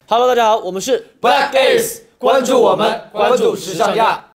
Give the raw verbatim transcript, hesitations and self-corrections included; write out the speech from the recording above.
Hello， 大家好，我们是 Black Ace， 关注我们，关注时尚亚。